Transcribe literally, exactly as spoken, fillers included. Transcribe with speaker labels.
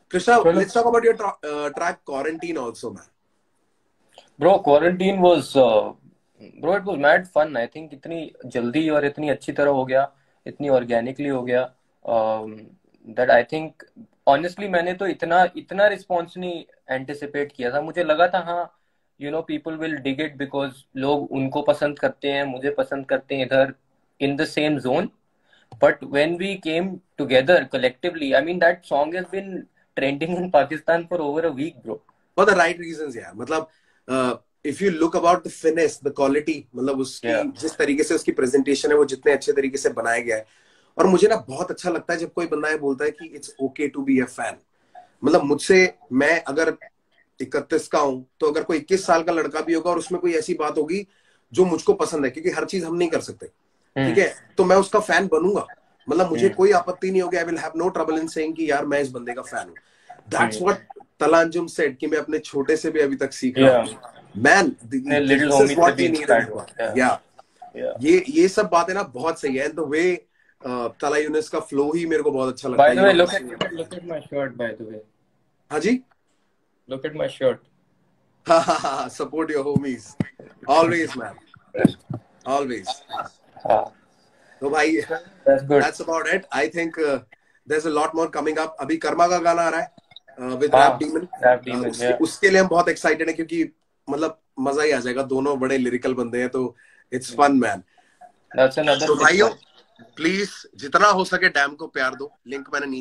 Speaker 1: Krishna, let's talk about your tra uh, track Quarantine also, man.
Speaker 2: Bro, Quarantine was, uh, bro, it was mad fun. I think इतनी जल्दी और इतनी अच्छी तरह हो गया, इतनी organically हो गया, um, that I think honestly मैंने तो इतना इतना response नहीं anticipate किया था. मुझे लगा था हाँ, you know, people will dig it because लोग उनको पसंद करते हैं, मुझे पसंद करते हैं इधर in the same zone. But when we came together collectively, I mean that song has been trending in Pakistan for over a week, bro.
Speaker 1: For the right reasons, yeah. मतलब uh, if you look about the finesse, the quality, मतलब उसकी yeah. जिस तरीके से उसकी presentation है वो जितने अच्छे तरीके से बनाया गया है, और मुझे ना बहुत अच्छा लगता है जब कोई बंदा ये बोलता है कि it's okay to be a fan. मतलब मुझसे, मैं अगर इकतीस का हूँ तो अगर कोई इक्कीस साल का लड़का भी होगा और उसमें कोई ऐसी बात होगी जो मुझको पसंद है, क्योंकि हर चीज हम नहीं कर सकते, ठीक है, तो मैं उसका फैन बनूंगा. मतलब मुझे कोई आपत्ति नहीं होगी. I will have no trouble in saying कि यार मैं इस बंदे का फैन हूँ. दैट्स व्हाट तलांजुम सेड कि मैं अपने छोटे से भी अभी तक सीख रहा हूँ. Man, this is what we need. या ये ये सब बातें ना बहुत सही है. एंड द वे तला यूनिस का फ्लो ही मेरे को बहुत अच्छा लगता है.
Speaker 2: By the way, look at look at my shirt, by the way.
Speaker 1: हाँ जी,
Speaker 2: look at my shirt.
Speaker 1: Support your homies. Always, man. Always. तो भाई,
Speaker 2: that's good.
Speaker 1: That's about it. I think uh, there's a lot more coming up. अभी कर्मा का गाना आ रहा है uh, with Rap Demon.
Speaker 2: Rap Demon,
Speaker 1: uh, उसके,
Speaker 2: yeah.
Speaker 1: उसके लिए हम बहुत excited हैं क्योंकि मतलब मजा ही आ जाएगा. दोनों बड़े lyrical बंदे हैं तो it's fun, man.
Speaker 2: That's another.
Speaker 1: तो भाइयों, प्लीज जितना हो सके डैम को प्यार दो. लिंक मैंने